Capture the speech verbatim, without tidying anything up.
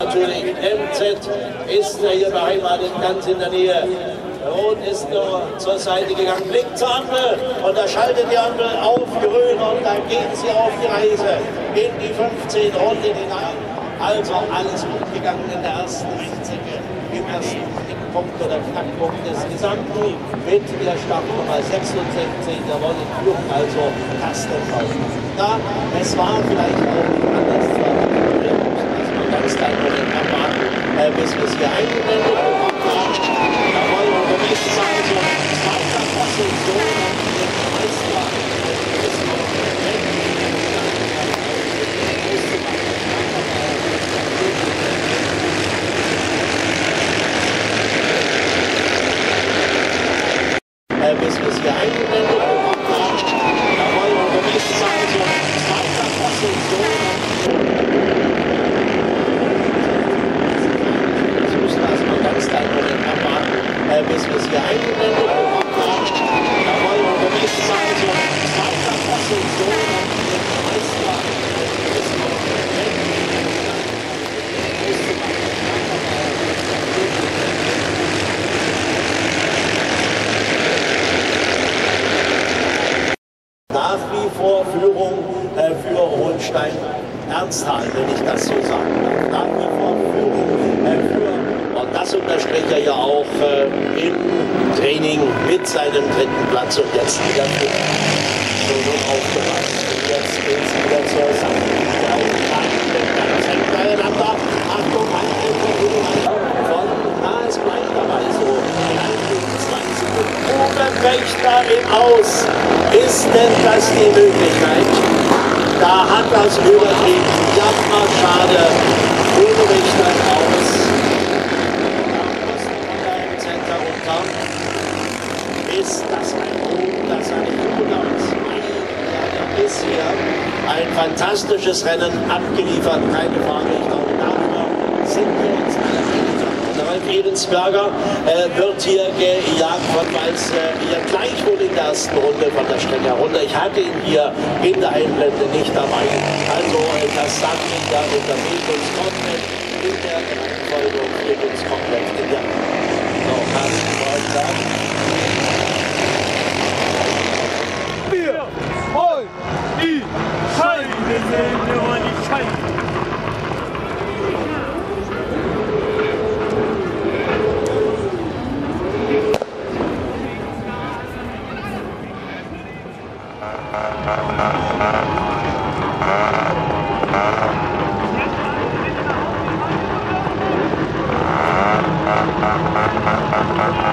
natürlich. M Z ist er hier beheimatet, ganz in der Nähe. Rot ist nur zur Seite gegangen, blickt zur Ampel und da schaltet die Ampel auf grün und dann gehen sie auf die Reise in die fünfzehn Runden hinein. Also alles gut gegangen in der ersten Rechtsecke, im ersten Knickpunkt oder Knackpunkt des Gesamten mit der Startnummer sechsundsechzig, der Wolle Führung, also Kastenbau. Ja, es war vielleicht auch anders zu erwarten, dass man ganz klein Moment abwarten, äh, bis wir es hier eingeblendet haben. Da wollen wir unterwegs sein, so zweiter Position und den Meister. Bis wir es hier eingeblendet haben. Da wollen wir unterwegs sein, so zweiter Position. Das müssen wir erstmal ganz klein Moment abwarten, äh, bis wir es hier eingeblendet haben. Da wollen wir unterwegs sein, so zweiter Position. Nach wie vor Führung äh, für Hohenstein-Ernsthal, wenn ich das so sagen darf. Nach wie vor Führung äh, für, und das unterstrich er ja auch äh, im Training mit seinem dritten Platz und jetzt wieder für so gut aufgepasst. Und jetzt geht es wieder zur Sache. Ganz eng beieinander. Achtung, von, na, es bleibt dabei so. Wächter im Aus. Ist denn das die Möglichkeit? Da hat das übertrieben. Jammer, schade. Ohne Wächter im Aus. Da im Center runter. Ist das ein Bogen, das sah nicht gut aus. Ja, ist hier ein fantastisches Rennen abgeliefert. Keine Frage. Ich glaube, darüber sind wir uns alle einig. Ralf Ebensberger äh, wird hier gejagt von Weiß äh, hier gleich wohl in der ersten Runde von der Strecke herunter. Ich hatte ihn hier in der Einblende nicht dabei. Also äh, das sagt ihn ja und das fehlt uns komplett in der Reihenfolge und fehlt uns komplett in der so, Carsten Wolter. Wir wollen die Scheide sehen, wir wollen die Scheide. Thank you.